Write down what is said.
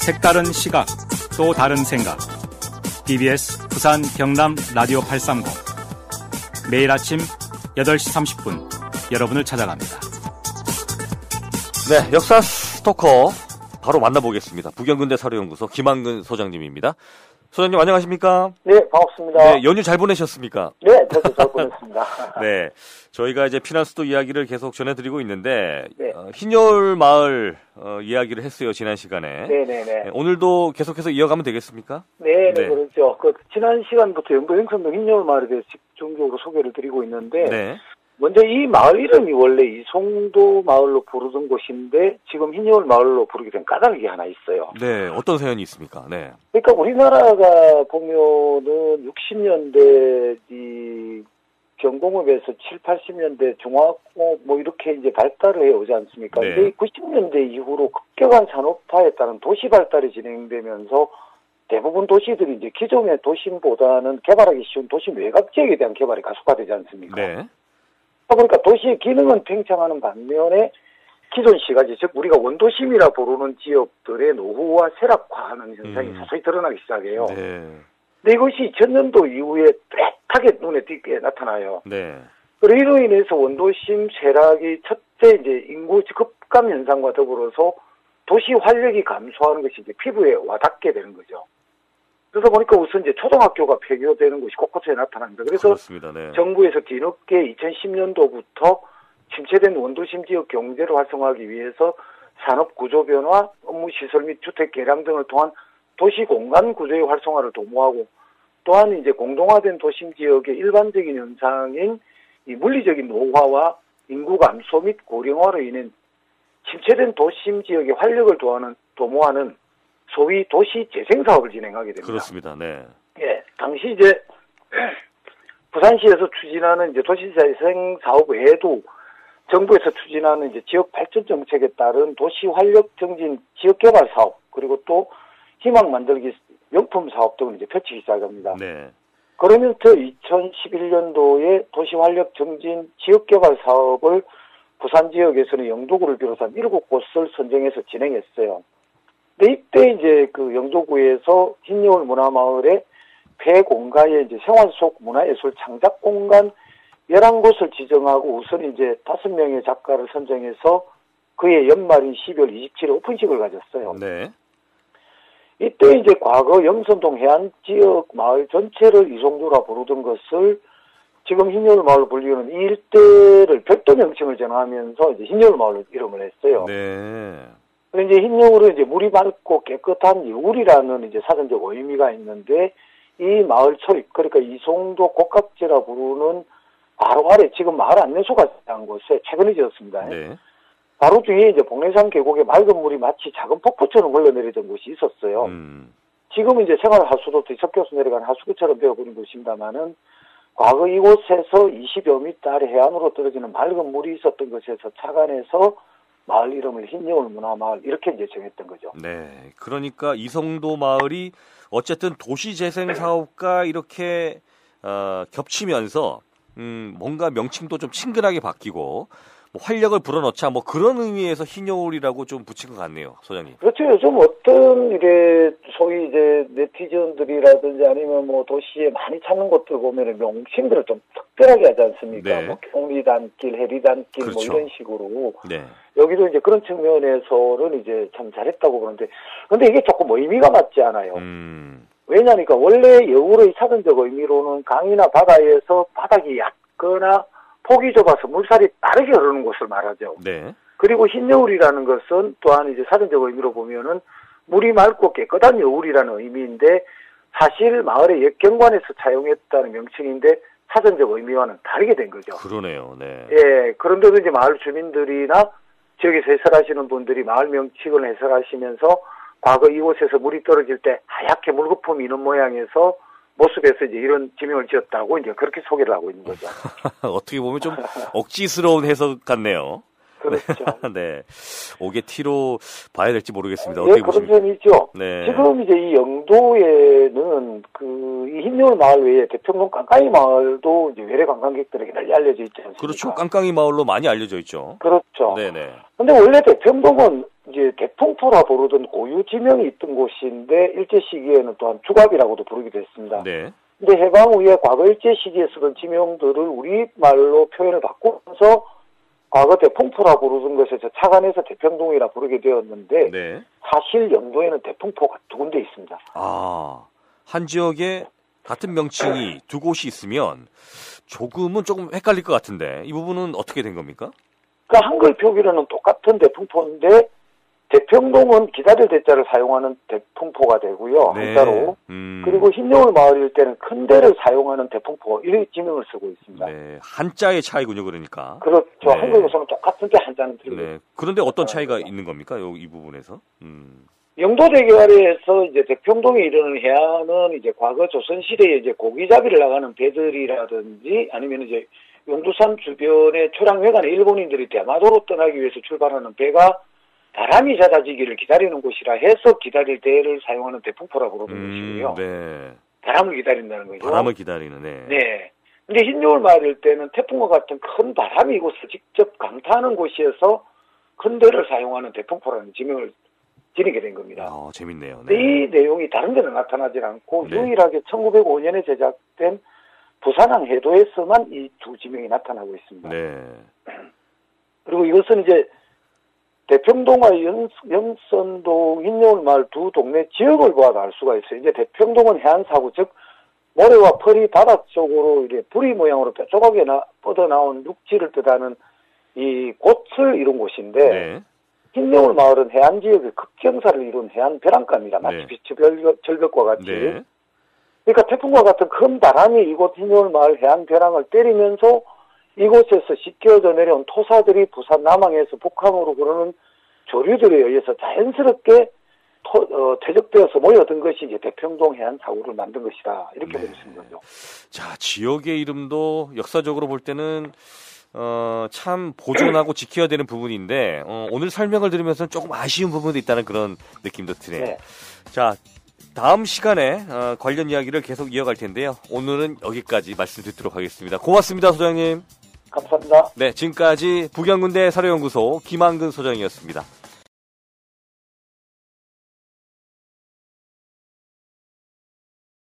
색다른 시각, 또 다른 생각. TBS 부산 경남 라디오 830. 매일 아침 8시 30분 여러분을 찾아갑니다. 네, 역사 스토커 바로 만나보겠습니다. 부경근대사료연구소 김한근 소장님입니다. 소장님 안녕하십니까? 네, 반갑습니다. 네, 연휴 잘 보내셨습니까? 네, 저도 잘 보냈습니다. 네, 저희가 이제 피난수도 이야기를 계속 전해드리고 있는데 네. 흰여울 마을 이야기를 했어요, 지난 시간에. 네네네. 오늘도 계속해서 이어가면 되겠습니까? 네, 네. 그렇죠. 지난 시간부터 영도 행성동 흰여울 마을에 대해서 집중적으로 소개를 드리고 있는데 네. 먼저 이 마을 이름이 원래 이송도 마을로 부르던 곳인데 지금 흰여울 마을로 부르게 된 까닭이 하나 있어요. 네, 어떤 사연이 있습니까? 네. 그러니까 우리나라가 보면은 60년대 이 경공업에서 7, 80년대 중화공업 뭐 이렇게 이제 발달을 해 오지 않습니까? 네. 근데 90년대 이후로 급격한 산업화에 따른 도시 발달이 진행되면서 대부분 도시들이 이제 기존의 도심보다는 개발하기 쉬운 도심 외곽 지역에 대한 개발이 가속화되지 않습니까? 네. 그러니까 도시의 기능은 팽창하는 반면에 기존 시가지, 즉 우리가 원도심이라 부르는 지역들의 노후와 쇠락화하는 현상이 서서히 드러나기 시작해요. 네. 근데 이것이 2000년도 이후에 뚜렷하게 눈에 띄게 나타나요. 네. 그리고 이로 인해서 원도심 쇠락이 첫째 이제 인구 급감 현상과 더불어서 도시 활력이 감소하는 것이 이제 피부에 와닿게 되는 거죠. 그래서 보니까 우선 이제 초등학교가 폐교되는 것이 곳곳에 나타납니다. 그래서 그렇습니다. 네. 정부에서 뒤늦게 2010년도부터 침체된 원도심 지역 경제를 활성화하기 위해서 산업 구조 변화, 업무 시설 및 주택 개량 등을 통한 도시 공간 구조의 활성화를 도모하고 또한 이제 공동화된 도심 지역의 일반적인 현상인 이 물리적인 노후화와 인구 감소 및 고령화로 인한 침체된 도심 지역의 활력을 도모하는 소위 도시 재생 사업을 진행하게 됩니다. 그렇습니다. 네. 예, 당시 이제 부산시에서 추진하는 이제 도시 재생 사업 외에도 정부에서 추진하는 이제 지역 발전 정책에 따른 도시 활력 증진 지역 개발 사업 그리고 또 희망 만들기 명품 사업 등을 이제 펼치기 시작합니다. 네. 그러면서 2011년도에 도시 활력 증진 지역 개발 사업을 부산 지역에서는 영도구를 비롯한 7곳을 선정해서 진행했어요. 근데 이때 이제 그 영도구에서 흰여울 문화마을의 폐공가에 이제 생활 속 문화예술 창작 공간 11곳을 지정하고 우선 이제 5명의 작가를 선정해서 그해 연말인 12월 27일 오픈식을 가졌어요. 네. 이때 이제 과거 영선동 해안 지역 마을 전체를 이송도라 부르던 것을 지금 흰여울 마을로 불리는 이 일대를 별도 명칭을 정하면서 이제 흰여울 마을로 이름을 했어요. 네. 그런데 이제 흰여울은 이제 물이 맑고 깨끗한 여울이라는 이제 사전적 의미가 있는데 이 마을 초입 그러니까 이송도 곡각지라 부르는 바로 아래 지금 마을 안내소가 한 곳에 최근에 지었습니다. 네. 바로 뒤에 이제 복례산 계곡에 맑은 물이 마치 작은 폭포처럼 흘러내리던 곳이 있었어요. 지금은 이제 생활하수도 뒤섞여서 내려간 하수구처럼 되어버린 곳입니다만은 과거 이곳에서 20여 미터 아래 해안으로 떨어지는 맑은 물이 있었던 곳에서 착안해서 마을 이름을 흰여울 문화마을 이렇게 이제 정했던 거죠. 네. 그러니까 이송도 마을이 어쨌든 도시재생 사업과 이렇게 겹치면서 뭔가 명칭도 좀 친근하게 바뀌고 뭐 활력을 불어넣자 뭐 그런 의미에서 흰여울이라고 좀 붙인 것 같네요, 소장님. 그렇죠. 요즘 어떤 이게 소위 이제 네티즌들이라든지 아니면 뭐 도시에 많이 찾는 곳들 보면은 명칭들을 좀 특별하게 하지 않습니까? 네. 뭐 경리단길, 해리단길 그렇죠. 뭐 이런 식으로. 네. 여기도 이제 그런 측면에서는 이제 참 잘했다고 보는데, 근데 이게 조금 의미가 맞지 않아요. 왜냐니까 원래 여울의 사전적 의미로는 강이나 바다에서 바닥이 얕거나 폭이 좁아서 물살이 빠르게 흐르는 곳을 말하죠. 네. 그리고 흰여울이라는 것은 또한 이제 사전적 의미로 보면은 물이 맑고 깨끗한 여울이라는 의미인데 사실 마을의 옛 경관에서 차용했다는 명칭인데 사전적 의미와는 다르게 된 거죠. 그러네요. 네. 예, 그런데도 이제 마을 주민들이나 지역에서 해설하시는 분들이 마을 명칭을 해설하시면서 과거 이곳에서 물이 떨어질 때 하얗게 물거품이 있는 모양에서 모습에서 이제 이런 지명을 지었다고 이제 그렇게 소개를 하고 있는 거죠. 어떻게 보면 좀 억지스러운 해석 같네요. 그렇죠. 네. 오게 티로 봐야 될지 모르겠습니다. 네, 어떻게 그런 보십니까? 점이 있죠. 네. 지금 이제 이 영도에는 이 흰여울 마을 외에 대평동 깡깡이 마을도 이제 외래 관광객들에게 널리 알려져 있지 않습니까? 그렇죠. 깡깡이 마을로 많이 알려져 있죠. 그렇죠. 네네. 근데 원래 대평동은 이제 대풍포라 부르던 고유 지명이 있던 곳인데 일제 시기에는 또한 주갑이라고도 부르기도 했습니다. 네. 근데 해방 후에 과거 일제 시기에 쓰던 지명들을 우리말로 표현을 바꾸면서 과거 대풍포라 부르던 것에서 착안해서 대평동이라 부르게 되었는데 네. 사실 영도에는 대풍포가 두 군데 있습니다. 한 지역에 같은 명칭이 두 곳이 있으면 조금은 조금 헷갈릴 것 같은데 이 부분은 어떻게 된 겁니까? 그 한글 표기로는 똑같은 대풍포인데 대평동은 기다릴 대자를 사용하는 대풍포가 되고요. 네. 한자로. 그리고 흰여울 마을일 때는 큰 대를 사용하는 대풍포 이렇게 지명을 쓰고 있습니다. 네. 한자의 차이군요, 그러니까. 그렇죠. 네. 한글로서는 똑같은데 한자는 틀리죠. 네. 그런데 어떤 차이가 있는 겁니까? 이 부분에서? 영도대교아래에서 이제 대평동에 이르는 해안은 이제 과거 조선시대에 이제 고기잡이를 나가는 배들이라든지 아니면 이제 용두산 주변의 초량회관의 일본인들이 대마도로 떠나기 위해서 출발하는 배가 바람이 잦아지기를 기다리는 곳이라 해서 기다릴 대를 사용하는 대풍포라고 부르는 것이고요. 네. 바람을 기다린다는 거죠. 바람을 기다리는, 네. 네. 근데 흰여울 마을일 때는 태풍과 같은 큰 바람이 이곳을 직접 강타하는 곳이어서 큰 대를 사용하는 대풍포라는 지명을 지니게 된 겁니다. 재밌네요. 네. 이 내용이 다른 데는 나타나지 않고 네. 유일하게 1905년에 제작된 부산항 해도에서만 이 두 지명이 나타나고 있습니다. 네. 그리고 이것은 이제 대평동과 영선동, 흰여울 마을 두 동네 지역을 보아도 알 수가 있어요. 이제 대평동은 해안사고, 즉 모래와 펄이 바닥 쪽으로 이렇게 부리 모양으로 뾰족하게 뻗어나온 육지를 뜻하는 이 곳을 이룬 곳인데, 네. 흰여울 마을은 해안 지역의 급경사를 이룬 해안 벼랑가입니다. 마치 네. 빛의 절벽과 같이. 네. 그러니까 태풍과 같은 큰 바람이 이곳 흰여울 마을 해안 벼랑을 때리면서 이곳에서 씻겨져 내려온 토사들이 부산 남항에서 북항으로 흐르는 조류들에 의해서 자연스럽게 퇴적되어서 모여든 것이 이제 대평동 해안 사고를 만든 것이다. 이렇게 볼 수 있는 거죠. 자, 지역의 이름도 역사적으로 볼 때는 참 보존하고 지켜야 되는 부분인데 오늘 설명을 들으면서 조금 아쉬운 부분도 있다는 그런 느낌도 드네요. 네. 자, 다음 시간에 관련 이야기를 계속 이어갈 텐데요. 오늘은 여기까지 말씀 듣도록 하겠습니다. 고맙습니다, 소장님. 감사합니다. 네, 지금까지 북영군대 사료연구소 김한근 소장이었습니다.